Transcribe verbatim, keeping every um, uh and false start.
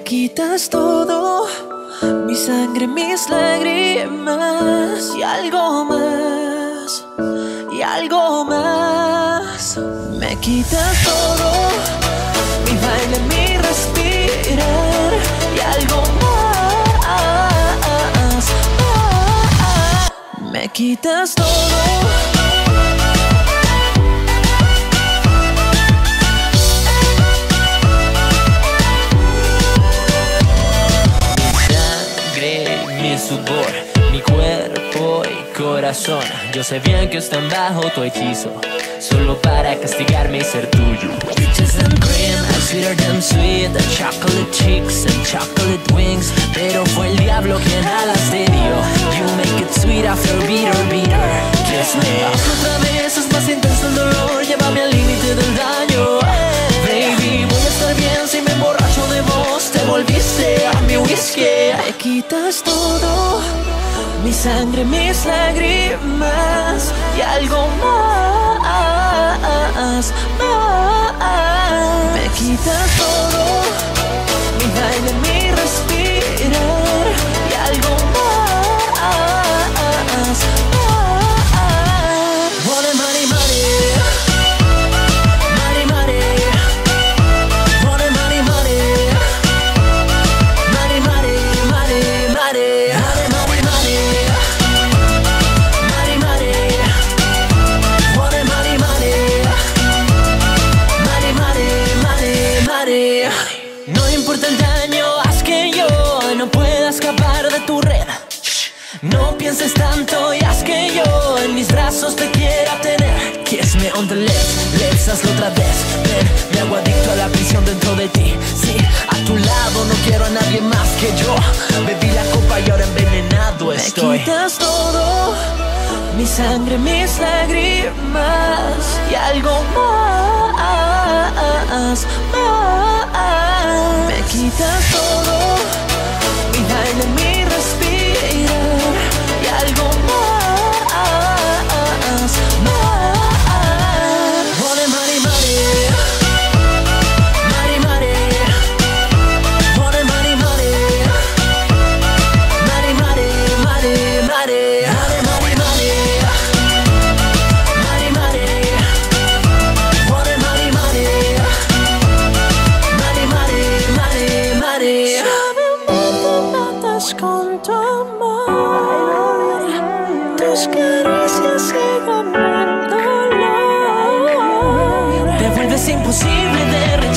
quitas todo, mi sangre, mis lágrimas y algo más, y algo más. Me quitas todo, mi baile, mi respirar y algo más, más. Me quitas todo. Sudor, mi cuerpo y corazón. Yo sé bien que están bajo tu hechizo, solo para castigarme y ser tuyo. Peaches and cream, and sweeter than sweet, the chocolate cheeks and chocolate wings. Pero fue el diablo quien alas te dio. You make it sweet after bitter, bitter. Kiss me. Otra vez es más intenso el dolor, llévame al límite del daño. Baby, voy a estar bien si me emborracho de vos. Te volviste a mi whisky. Me quitas todo, mi sangre, mis lágrimas y algo más, más. Me quitas todo, mi baile, mi respirar y algo más, más. Money, money, money. Money, money. Money, money, money. Money, money, money, money. Money, money, money. Money, money. Money, money, money. Money, money, money, money. No importa el daño, haz que yo no pueda escapar de tu red. No pienses tanto y haz que yo en mis brazos te quiera tener. Kiss me on the lips, lips, hazlo otra vez. Ven, me hago adicto a la prisión dentro de ti. Sí, a tu lado no quiero a nadie más que yo. Bebí la copa y ahora envenenado estoy. Me quitas todo, mi sangre, mis lágrimas y algo más, más. Me quitas todo, mi baile, mi respirar y algo más, más. Money, money, money. Money, money. Money, money, money. Money, money, money, money. Money, money, money. Money, money. Money, money, money. Money, money, money, money. Suavemente matas con tu amor, tus caricias llegan al dolor. Te vuelves imposible de